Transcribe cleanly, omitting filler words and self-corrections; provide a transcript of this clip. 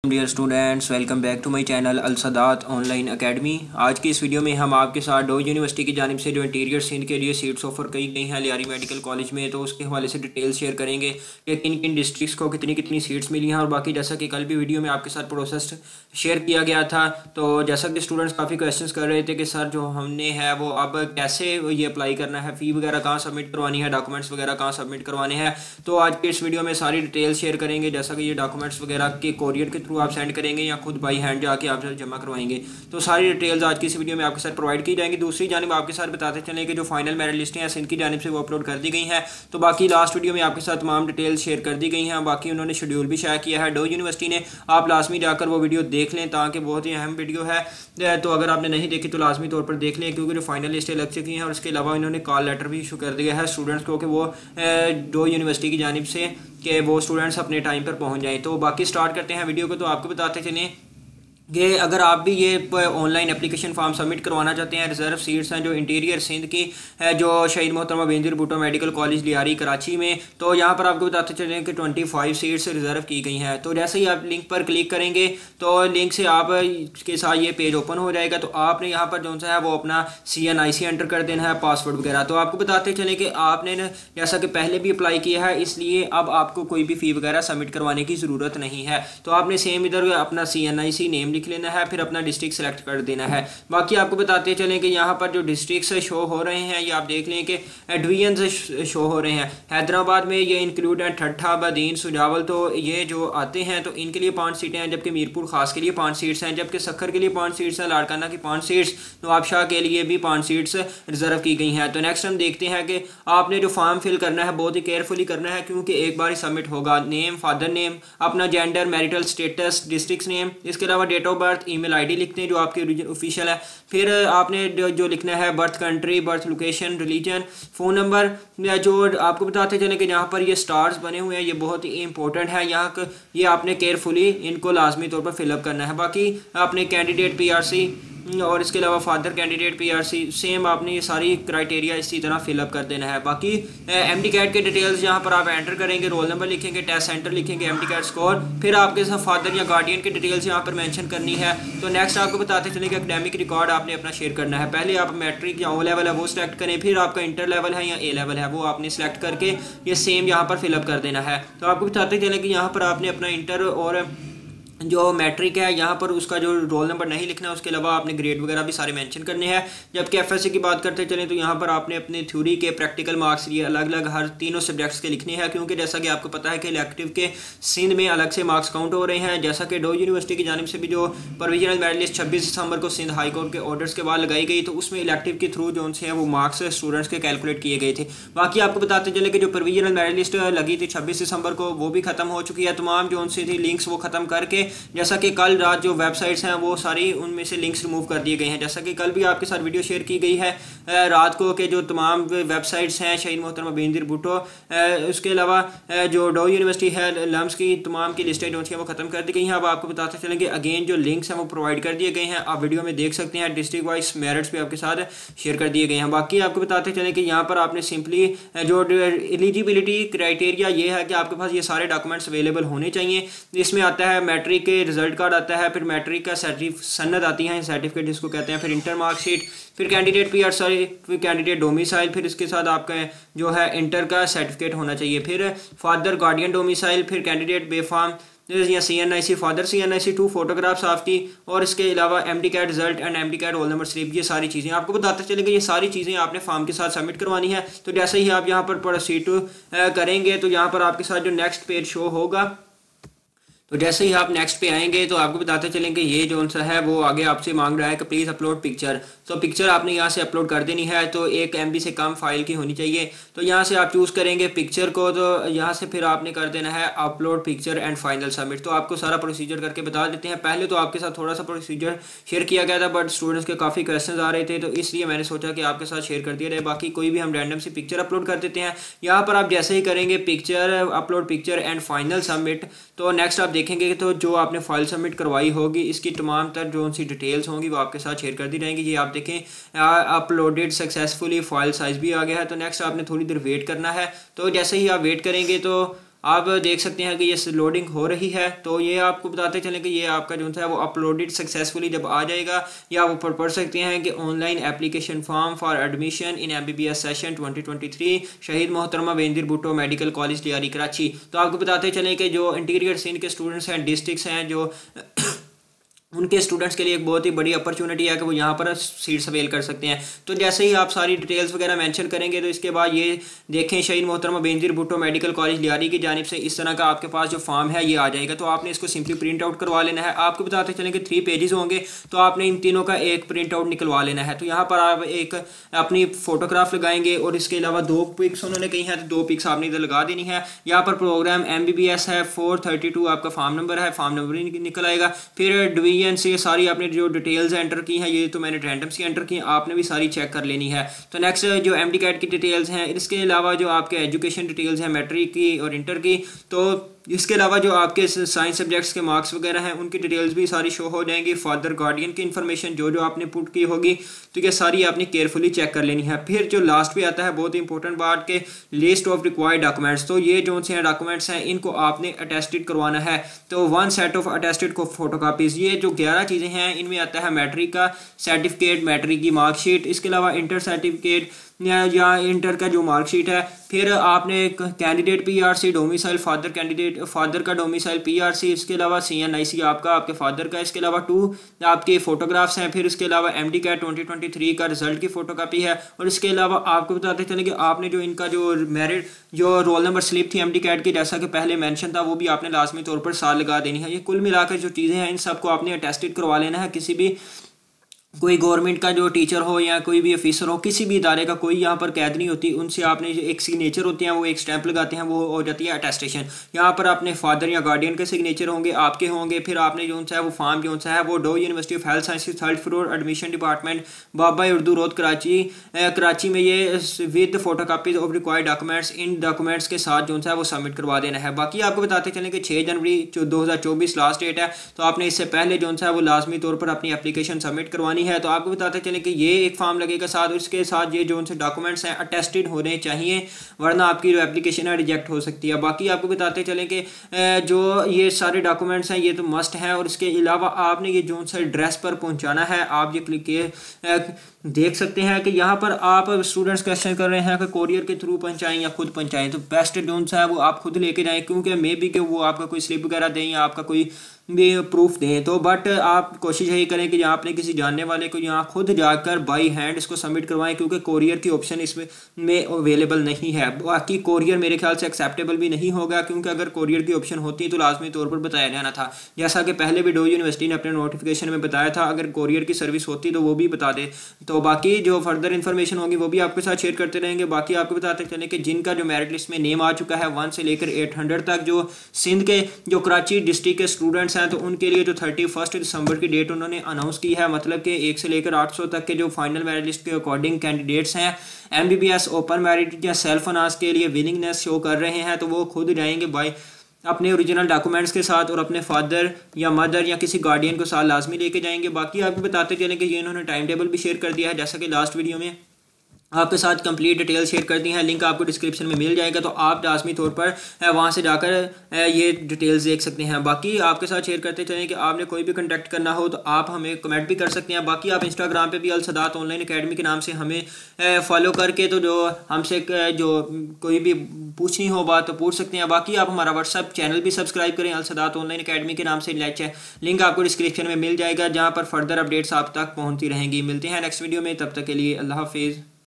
Dear students, welcome back to my channel Al Sadat online academy. आज की इस वीडियो में हम आपके साथ डोज यूनिवर्सिटी की जानिब से जो इंटीरियर सिंध के लिए सीट्स ऑफर की गई हैं लियारी मेडिकल कॉलेज में, तो उसके हवाले से डिटेल्स शेयर करेंगे कि किन किन डिस्ट्रिक्ट्स को कितनी कितनी सीट्स मिली हैं। और बाकी जैसा कि कल भी वीडियो में आपके साथ प्रोसेस शेयर किया गया था, तो जैसा कि स्टूडेंट्स काफ़ी क्वेश्चन कर रहे थे कि सर जो हमने है वो अब कैसे ये अप्लाई करना है, फ़ी वगैरह कहाँ सबमिट करवानी है, डॉक्यूमेंट्स वगैरह कहाँ सबमिट करवाने हैं। तो आज के इस वीडियो में सारी डिटेल्स शेयर करेंगे, जैसा कि ये डॉक्यूमेंट्स वगैरह के कोरियर के थ्रू आप सेंड करेंगे या खुद बाई हैंड जाके आप जमा करवाएंगे। तो सारी डिटेल्स आज की इस वीडियो में आपके साथ प्रोवाइड की जाएंगी। दूसरी जानिब आपके साथ बताते चलें कि जो फाइनल मेरिट लिस्टें हैं सिंध की जानिब से वो अपलोड कर दी गई हैं। तो बाकी लास्ट वीडियो में आपके साथ तमाम डिटेल्स शेयर कर दी गई हैं। बाकी उन्होंने शेड्यूल भी शेयर किया है डोज यूनिवर्सिटी ने, आप लाजमी जाकर वो वीडियो देख लें ताकि बहुत ही अहम वीडियो है। तो अगर आपने नहीं देखी तो लाजमी तौर पर देख लें, क्योंकि जो फाइनल लिस्टें लग चुकी हैं और इसके अलावा इन्होंने कॉल लेटर भी इशू कर दिया है स्टूडेंट्स को कि वो डोज यूनिवर्सिटी की जानिब से कि वो स्टूडेंट्स अपने टाइम पर पहुंच जाएं। तो बाकी स्टार्ट करते हैं वीडियो को। तो आपको बताते चलें कि अगर आप भी ये ऑनलाइन एप्लीकेशन फॉर्म सबमिट करवाना चाहते हैं, रिजर्व सीट्स हैं जो इंटीरियर सिंध की है, जो शहीद मोहतरमा बेनज़ीर भुट्टो मेडिकल कॉलेज लियारी कराची में, तो यहाँ पर आपको बताते चलें कि 25 सीट्स रिजर्व की गई हैं। तो जैसे ही आप लिंक पर क्लिक करेंगे तो लिंक से आप के साथ ये पेज ओपन हो जाएगा। तो आपने यहाँ पर जो सा है वो अपना CNIC एंटर कर देना है, पासवर्ड वगैरह। तो आपको बताते चलें कि आपने जैसा कि पहले भी अप्लाई किया है, इसलिए अब आपको कोई भी फ़ी वगैरह सबमिट करवाने की ज़रूरत नहीं है। तो आपने सेम इधर अपना CNIC नेम लिख लेना है, फिर अपना डिस्ट्रिक्ट सेलेक्ट कर देना है। बाकी आपको बताते चलें कि यहाँ पर जो डिस्ट्रिक्ट्स शो हो रहे हैं ये आप देख लें कि डिवीजन शो हो रहे हैं। हैदराबाद में ये इंक्लूड है ठट्ठा, बदीन, सुजावल, तो ये जो आते हैं तो इनके लिए 5 सीटें हैं, जबकि मीरपुर खास के लिए 5 सीट्स हैं, जबकि सखर के लिए 5 सीट्स हैं, लाड़काना की 5 सीट्स, नवाबशाह के लिए भी 5 सीट्स रिजर्व की गई हैं। तो नेक्स्ट हम देखते हैं कि आपने जो फॉर्म फिल करना है बहुत ही केयरफुली करना है, क्योंकि एक बार ही सबमिट होगा। नेम, फादर नेम, अपना gender, marital status, district name, इसके अलावा date of birth, email ID लिखते हैं जो आपकी ऑफिशियल है। फिर आपने जो लिखना है birth country, birth location, religion, phone number. जो आपको बताते चलें कि यहाँ पर ये स्टार्स बने हुए हैं, ये बहुत ही इंपॉर्टेंट है। यहाँ ये आपने केयरफुली इनको लाजमी तौर पर फिलअप करना है। बाकी आपने कैंडिडेट PRC और इसके अलावा फादर कैंडिडेट PRC, सेम आपने ये सारी क्राइटेरिया इसी तरह फिलअप कर देना है। बाकी MD कैट के डिटेल्स यहाँ पर आप एंटर करेंगे, रोल नंबर लिखेंगे, टेस्ट सेंटर लिखेंगे, MD कैट स्कोर, फिर आपके साथ फादर या गार्डियन की डिटेल्स यहाँ पर मेंशन करनी है। तो नेक्स्ट आपको बताते चलें कि एकेडमिक रिकॉर्ड आपने अपना शेयर करना है। पहले आप मैट्रिक या O लेवल है वो सिलेक्ट करें, फिर आपका इंटर लेवल है या A लेवल है वो आपने सेलेक्ट करके ये सेम यहाँ पर फिलअप कर देना है। तो आपको बताते चलें कि यहाँ पर आपने अपना इंटर और जो मैट्रिक है यहाँ पर उसका जो रोल नंबर नहीं लिखना है, उसके अलावा आपने ग्रेड वगैरह भी सारे मेंशन करने हैं। जबकि FSC की बात करते चलें तो यहाँ पर आपने अपने थ्योरी के प्रैक्टिकल मार्क्स ये अलग अलग हर तीनों सब्जेक्ट्स के लिखने हैं, क्योंकि जैसा कि आपको पता है कि इलेक्टिव के सिंध में अलग से मार्क्स काउंट हो रहे हैं। जैसा कि डोज यूनिवर्सिटी की जानिब से भी जो प्रोविजनल मेरिट लिस्ट 26 दिसंबर को सिंध हाई कोर्ट के ऑर्डर्स के बाद लगाई गई, तो उसमें इलेक्टिव के थ्रू जो से हैं वो मार्क्स स्टूडेंट्स के कैलकुलेट किए गए थे। बाकी आपको बताते चले कि जो प्रोविजनल मेरिट लिस्ट लगी थी 26 दिसंबर को वो भी खत्म हो चुकी है। तमाम जो उनसे थी लिंक्स वो खत्म करके, जैसा कि कल रात जो वेबसाइट्स हैं वो सारी उनमें से लिंक्स रिमूव कर दिए गए हैं। जैसा कि कल भी आपके साथ वीडियो शेयर की गई है रात को कि जो तमाम वेबसाइट्स हैं शहीद मोहतरमा बेनज़ीर भुट्टो, उसके अलावा जो डोज यूनिवर्सिटी है लम्स की तमाम की लिस्टें जो थी वो खत्म कर दी गई हैं। अब आपको बताते चलेंगे अगेन जो लिंक्स हैं वो प्रोवाइड कर दिए गए हैं, आप वीडियो में देख सकते हैं। डिस्ट्रिक्ट वाइज मेरिट्स भी आपके साथ शेयर कर दिए गए हैं। बाकी आपको बताते चलें कि यहाँ पर आपने सिंपली जो एलिजिबिलिटी क्राइटेरिया ये है कि आपके पास ये सारे डॉक्यूमेंट्स अवेलेबल होने चाहिए। इसमें आता है मैट्रिक के रिजल्ट कार्ड आता है, फिर मैट्रिक का सनद आती है सर्टिफिकेट जिसको कहते हैं, फिर इंटर मार्कशीट, फिर कैंडिडेट PRC, फिर कैंडिडेट डोमिसाइल, फिर इसके साथ आपका जो है इंटर का सर्टिफिकेट होना चाहिए, फिर फादर गार्डियन डोमिसाइल, फिर कैंडिडेट बेफाम या CNIC, फादर CNIC 2 फोटोग्राफ्स आपकी, और इसके अलावा MD CAT result and MD CAT roll number slip, ये सारी चीज़ें आपको बताते चलेंगे। ये सारी चीज़ें आपने फॉर्म के साथ सबमिट करवानी है। तो जैसे ही आप यहाँ पर प्रोसीड करेंगे तो यहाँ पर आपके साथ जो नेक्स्ट पेज शो होगा, तो जैसे ही आप नेक्स्ट पे आएंगे तो आपको बताते चलें कि ये जो सा है वो आगे आपसे मांग रहा है कि प्लीज़ अपलोड पिक्चर। तो पिक्चर आपने यहाँ से अपलोड कर देनी है, तो 1 MB से कम फाइल की होनी चाहिए। तो यहाँ से आप चूज़ करेंगे पिक्चर को, तो यहाँ से फिर आपने कर देना है upload picture and final submit. तो आपको सारा प्रोसीजर करके बता देते हैं। पहले तो आपके साथ थोड़ा सा प्रोसीजर शेयर किया गया था, बट स्टूडेंट्स के काफ़ी क्वेश्चन आ रहे थे, तो इसलिए मैंने सोचा कि आपके साथ शेयर कर दिया जाए। बाकी कोई भी हम रैंडम से पिक्चर अपलोड कर देते हैं। यहाँ पर आप जैसे ही करेंगे picture upload picture and final submit, तो नेक्स्ट आप देखेंगे तो जो आपने फाइल सबमिट करवाई होगी इसकी तमाम तर जो सी डिटेल्स होंगी वो आपके साथ शेयर कर दी जाएंगी। ये आप देखें अपलोडेड सक्सेसफुली, फाइल साइज भी आ गया है। तो नेक्स्ट आपने थोड़ी देर वेट करना है। तो जैसे ही आप वेट करेंगे तो आप देख सकते हैं कि ये लोडिंग हो रही है। तो ये आपको बताते चलें कि ये आपका जो है वो अपलोडेड सक्सेसफुली जब आ जाएगा, या आप ऊपर पढ़ सकते हैं कि online application form for admission in MBBS session 2023 शहीद मोहतरमा बेनज़ीर भुट्टो मेडिकल कॉलेज लियारी कराची। तो आपको बताते चलें कि जो इंटीरियर सिंध के स्टूडेंट्स हैं, डिस्ट्रिक्ट्स हैं, जो उनके स्टूडेंट्स के लिए एक बहुत ही बड़ी अपॉर्चुनिटी है कि वो यहाँ पर सीट्स अवेल कर सकते हैं। तो जैसे ही आप सारी डिटेल्स वगैरह मेंशन करेंगे तो इसके बाद ये देखें शहीद मोहतरमा बेनज़ीर भुट्टो मेडिकल कॉलेज लियारी की जानिब से इस तरह का आपके पास जो फॉर्म है ये आ जाएगा। तो आपने इसको सिंपली प्रिंट आउट करवा लेना है। आपको बताते चलें कि 3 पेजेस होंगे, तो आपने इन तीनों का एक प्रिंट आउट निकलवा लेना है। तो यहाँ पर आप एक अपनी फोटोग्राफ लगाएंगे और इसके अलावा 2 पिक्स उन्होंने कही है, तो 2 पिक्स आपने इधर लगा देनी है। यहाँ पर प्रोग्राम MBBS है 432 आपका फॉर्म नंबर है, फॉर्म नंबर निकल आएगा। फिर डिवीजन से सारी आपने जो डिटेल्स एंटर की हैं, ये तो मैंने रैंडम सी एंटर की हैं, आपने भी सारी चेक कर लेनी है। तो नेक्स्ट जो MD कैट की डिटेल्स हैं, इसके अलावा जो आपके एजुकेशन डिटेल्स हैं मैट्रिक की और इंटर की, तो इसके अलावा जो आपके साइंस सब्जेक्ट्स के मार्क्स वगैरह हैं उनकी डिटेल्स भी सारी शो हो जाएंगी। फादर गार्डियन की इन्फॉर्मेशन जो आपने पुट की होगी, तो ये सारी आपने केयरफुली चेक कर लेनी है। फिर जो लास्ट पे आता है बहुत इंपॉर्टेंट बात के लिस्ट ऑफ रिक्वायर्ड डॉक्यूमेंट्स, तो ये जो से डॉक्यूमेंट्स हैं इनको आपने अटेस्टेड करवाना है। तो 1 सेट ऑफ अटेस्टेड को फोटोकॉपीज, ये जो 11 चीज़ें हैं इनमें आता है मैट्रिक का सर्टिफिकेट, मैट्रिक की मार्कशीट, इसके अलावा इंटर सर्टिफिकेट या इंटर का जो मार्कशीट है। फिर आपने कैंडिडेट PRC डोमिसाइल फादर का डोमिसाइल PRC, इसके अलावा CNIC आपके फादर का, इसके अलावा 2 आपके फोटोग्राफ्स हैं। फिर इसके अलावा MD कैट 2023 का रिजल्ट की फोटोकॉपी है। और इसके अलावा आपको बताते चलें कि आपने जो इनका जो मेरिट जो रोल नंबर स्लिप थी MD कैट की, जैसा कि पहले मेंशन था, वो भी आपने लाजमी तौर पर साल लगा देनी है। ये कुल मिलाकर जो चीज़ें हैं इन सबको आपने अटेस्टेड करवा लेना है। किसी भी कोई गवर्नमेंट का जो टीचर हो या कोई भी ऑफिसर हो, किसी भी इदारे का कोई यहाँ पर कैद नहीं होती, उनसे आपने जो एक सिग्नेचर होते हैं वो एक स्टैंप लगाते हैं, वो हो जाती है अटेस्टेशन। यहाँ पर अपने फादर या गार्डियन के सिग्नेचर होंगे, आपके होंगे। फिर आपने जो सा है वो फॉर्म जो सा है वो Dow university of health sciences 3rd floor admission department Baba Urdu road Karachi में ये with photocopies of required documents, इन डॉक्यूमेंट्स के साथ जो है वो सबमिट करवा देना है। बाकी आपको बताते चलें कि 6 जनवरी 2024 लास्ट डेट है, तो आपने इससे पहले जो है वो लाजमी तौर पर अपनी एप्लीकेशन सबमिट करवानी है। तो आपको बताते चले कि ये एक फॉर्म लगेगा साथ, और इसके साथ ये जो उनसे डॉक्यूमेंट्स हैं अटेस्टेड होने चाहिए, वरना आपकी जो एप्लीकेशन है रिजेक्ट हो सकती है। बाकी आपको बताते चलें कि जो ये सारे डॉक्यूमेंट्स हैं ये तो मस्ट हैं, और इसके अलावा आपने ये जो सा एड्रेस पर पहुंचाना है। आप ये क्लिक देख सकते हैं कि यहाँ पर आप स्टूडेंट्स क्वेश्चन कर रहे हैं कि कोरियर के थ्रू पहुंचाएं या खुद पहुंचाएं, तो बेस्ट जो सा है वो आप खुद लेके जाएं, क्योंकि मे बी कि वो आपका कोई स्लिप वगैरह दें या आपका कोई भी प्रूफ दें। तो बट आप कोशिश यही करें कि यहाँ आपने किसी जानने वाले को यहाँ खुद जाकर बाई हैंड इसको सबमिट करवाएं, क्योंकि कोरियर की ऑप्शन इसमें अवेलेबल नहीं है। बाकी कोरियर मेरे ख्याल से एक्सेप्टेबल भी नहीं होगा, क्योंकि अगर कोरियर की ऑप्शन होती तो लाजमी तौर पर बताया जाना था, जैसा कि पहले भी डो यूनिवर्सिटी ने अपने नोटिफिकेशन में बताया था। अगर कोरियर की सर्विस होती तो वो भी बता दे। तो बाकी जो फर्दर इन्फॉर्मेशन होगी वो भी आपके साथ शेयर करते रहेंगे। बाकी आपको बताते चलें कि जिनका जो मेरिट लिस्ट में नेम आ चुका है 1 से लेकर 800 तक, जो सिंध के जो कराची डिस्ट्रिक्ट के स्टूडेंट्स हैं, तो उनके लिए जो 31 दिसंबर की डेट उन्होंने अनाउंस की है, मतलब कि 1 से लेकर 800 तक के जो फाइनल मेरिट लिस्ट के अकॉर्डिंग कैंडिडेट्स हैं MBBS ओपन मेरिट या सेल्फ अनाउंस के लिए विलिंगनेस शो कर रहे हैं, तो वो खुद जाएंगे बाय अपने ओरिजिनल डॉक्यूमेंट्स के साथ, और अपने फादर या मदर या किसी गार्डियन को साथ लाजमी लेके जाएंगे। बाकी आपको बताते चलें कि ये इन्होंने टाइम टेबल भी शेयर कर दिया है, जैसा कि लास्ट वीडियो में आपके साथ कंप्लीट डिटेल शेयर कर दी है। लिंक आपको डिस्क्रिप्शन में मिल जाएगा, तो आप लाजमी तौर पर वहां से जाकर ये डिटेल्स देख सकते हैं। बाकी आपके साथ शेयर करते चलें कि आपने कोई भी कंटेक्ट करना हो तो आप हमें कमेंट भी कर सकते हैं। बाकी आप इंस्टाग्राम पे भी अलसदात ऑनलाइन अकेडमी के नाम से हमें फॉलो करके तो जो हमसे जो कोई भी पूछनी हो बात तो पूछ सकते हैं। बाकी आप हमारा व्हाट्सएप चैनल भी सब्सक्राइब करें अलसदात ऑनलाइन अकेडमी के नाम से, लिंक आपको डिस्क्रिप्शन में मिल जाएगा, जहाँ पर फर्दर अपडेट्स आप तक पहुँचती रहेंगी। मिलते हैं नेक्स्ट वीडियो में, तब तक के लिए अल्लाह हाफिज़।